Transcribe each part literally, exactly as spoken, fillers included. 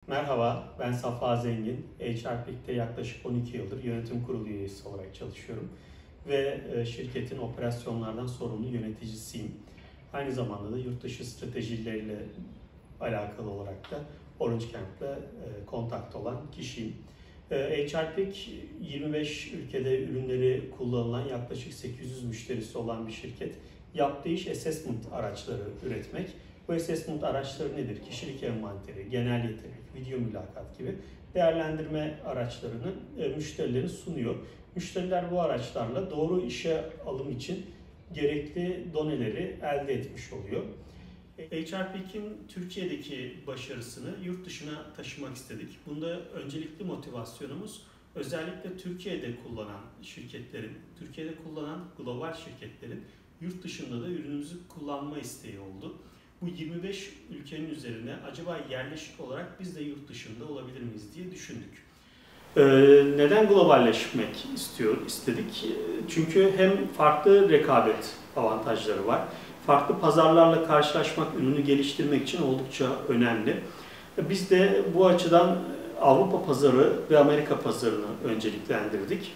Merhaba, ben Safa Zengin. H R Peak'te yaklaşık on iki yıldır yönetim kurulu üyesi olarak çalışıyorum. Ve şirketin operasyonlardan sorumlu yöneticisiyim. Aynı zamanda da yurt dışı stratejileriyle alakalı olarak da Orange Camp'le kontakta olan kişiyim. H R Peak, yirmi beş ülkede ürünleri kullanılan yaklaşık sekiz yüz müşterisi olan bir şirket. Yaptığı iş assessment araçları üretmek. Bu assessment araçları nedir? Kişilik envanteri, genel yetenek, video mülakat gibi değerlendirme araçlarını e, müşterilerine sunuyor. Müşteriler bu araçlarla doğru işe alım için gerekli doneleri elde etmiş oluyor. H R Peak'in Türkiye'deki başarısını yurt dışına taşımak istedik. Bunda öncelikli motivasyonumuz özellikle Türkiye'de kullanan şirketlerin, Türkiye'de kullanan global şirketlerin yurt dışında da ürünümüzü kullanma isteği oldu. Bu yirmi beş ülkenin üzerine acaba yerleşik olarak biz de yurt dışında olabilir miyiz diye düşündük. Ee, neden globalleşmek istiyor istedik? Çünkü hem farklı rekabet avantajları var. Farklı pazarlarla karşılaşmak, ürünü geliştirmek için oldukça önemli. Biz de bu açıdan Avrupa pazarı ve Amerika pazarını önceliklendirdik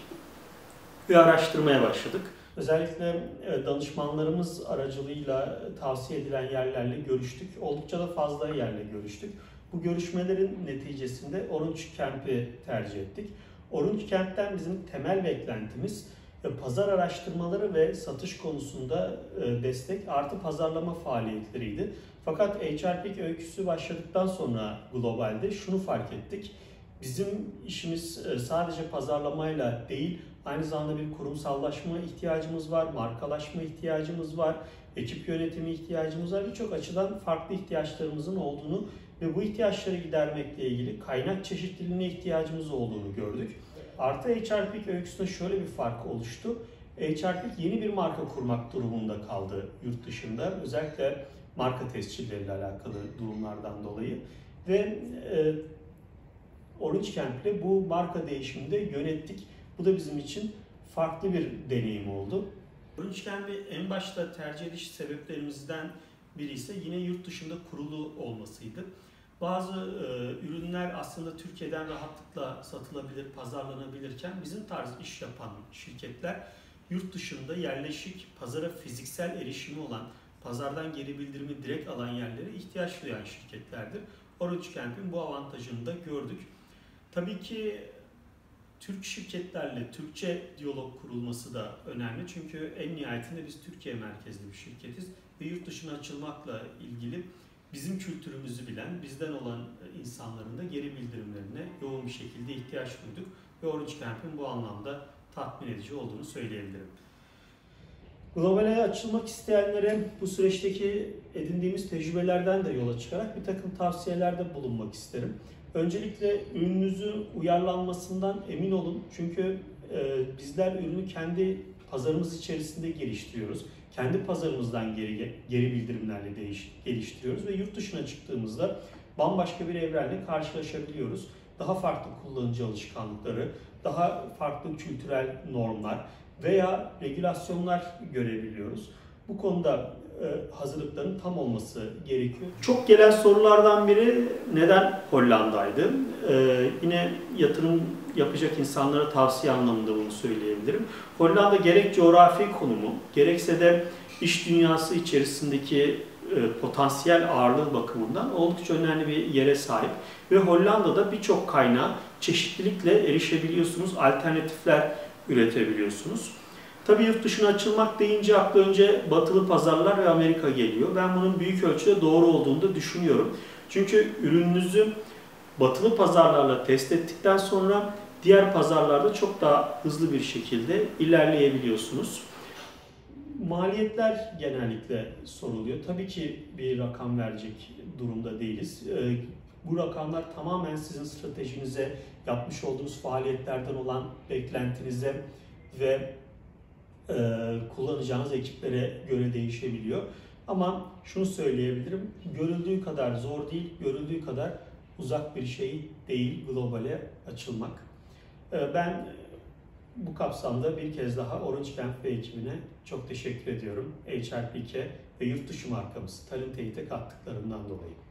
ve araştırmaya başladık. Özellikle danışmanlarımız aracılığıyla tavsiye edilen yerlerle görüştük. Oldukça da fazla yerle görüştük. Bu görüşmelerin neticesinde Orange Camp'i tercih ettik. Orange Camp'ten bizim temel beklentimiz pazar araştırmaları ve satış konusunda destek artı pazarlama faaliyetleriydi. Fakat H R Peak öyküsü başladıktan sonra globalde şunu fark ettik. Bizim işimiz sadece pazarlamayla değil, aynı zamanda bir kurumsallaşma ihtiyacımız var, markalaşma ihtiyacımız var, ekip yönetimi ihtiyacımız var. Birçok açıdan farklı ihtiyaçlarımızın olduğunu ve bu ihtiyaçları gidermekle ilgili kaynak çeşitliliğine ihtiyacımız olduğunu gördük. Artı H R Peak öyküsünde şöyle bir fark oluştu. H R Peak yeni bir marka kurmak durumunda kaldı yurt dışında. Özellikle marka tescilleriyle alakalı durumlardan dolayı. Ve e, Orange Camp ile bu marka değişimini de yönettik. Bu da bizim için farklı bir deneyim oldu. Orange Camp'i en başta tercih ediş sebeplerimizden biri ise yine yurt dışında kurulu olmasıydı. Bazı e, ürünler aslında Türkiye'den rahatlıkla satılabilir, pazarlanabilirken bizim tarz iş yapan şirketler yurt dışında yerleşik, pazara fiziksel erişimi olan, pazardan geri bildirimi direkt alan yerlere ihtiyaç duyan şirketlerdir. Orange Camp'in bu avantajını da gördük. Tabii ki Türk şirketlerle Türkçe diyalog kurulması da önemli. Çünkü en nihayetinde biz Türkiye merkezli bir şirketiz ve yurt dışına açılmakla ilgili bizim kültürümüzü bilen, bizden olan insanların da geri bildirimlerine yoğun bir şekilde ihtiyaç duyduk. Ve Orange Camp'in bu anlamda tatmin edici olduğunu söyleyebilirim. Globale açılmak isteyenlere bu süreçteki edindiğimiz tecrübelerden de yola çıkarak bir takım tavsiyelerde bulunmak isterim. Öncelikle ürününüzün uyarlanmasından emin olun. Çünkü e, bizler ürünü kendi pazarımız içerisinde geliştiriyoruz. Kendi pazarımızdan geri, geri bildirimlerle değiş, geliştiriyoruz ve yurt dışına çıktığımızda bambaşka bir evrenle karşılaşabiliyoruz. Daha farklı kullanıcı alışkanlıkları, daha farklı kültürel normlar veya regülasyonlar görebiliyoruz. Bu konuda e, hazırlıkların tam olması gerekiyor. Çok gelen sorulardan biri neden Hollanda'ydı? E, yine yatırım yapacak insanlara tavsiye anlamında bunu söyleyebilirim. Hollanda gerek coğrafi konumu, gerekse de iş dünyası içerisindeki e, potansiyel ağırlığı bakımından oldukça önemli bir yere sahip. Ve Hollanda'da birçok kaynağa çeşitlilikle erişebiliyorsunuz, alternatifler üretebiliyorsunuz. Tabii yurt dışına açılmak deyince akla önce batılı pazarlar ve Amerika geliyor. Ben bunun büyük ölçüde doğru olduğunu da düşünüyorum. Çünkü ürününüzü batılı pazarlarla test ettikten sonra diğer pazarlarda çok daha hızlı bir şekilde ilerleyebiliyorsunuz. Maliyetler genellikle soruluyor. Tabii ki bir rakam verecek durumda değiliz. Bu rakamlar tamamen sizin stratejinize, yapmış olduğunuz faaliyetlerden olan beklentinize ve e, kullanacağınız ekiplere göre değişebiliyor. Ama şunu söyleyebilirim, görüldüğü kadar zor değil, görüldüğü kadar uzak bir şey değil globale açılmak. E, ben bu kapsamda bir kez daha Orange Camp ve ekibine çok teşekkür ediyorum. H R Peak'e ve yurt dışı markamız Talent Eight'e kattıklarından dolayı.